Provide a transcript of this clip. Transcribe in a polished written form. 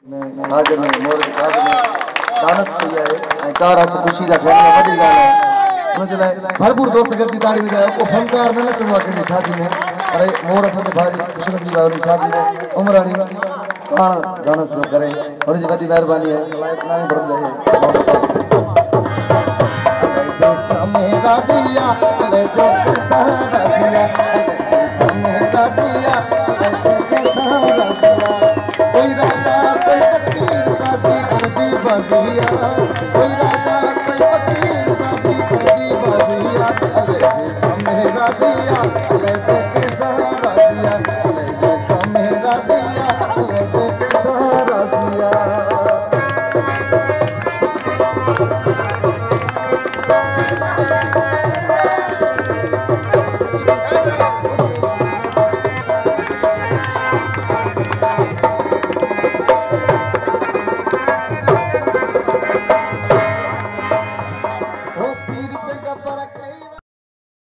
आज में मोर आज में दानत कई है चार हाथ खुशी का खेलने वही गाल है मुझे भरपूर दोस्त करती ताड़ी में जाए को फनकार न चुनवा के शादी में अरे मोर असांजे भाई कृष्ण जी वाली शादी में उमरानी पाण दानत जो करे और जी वदी मेहरबानी है लाइक ना भर जाए मेरा दिया ले जो सहारा दिया मेरा दिया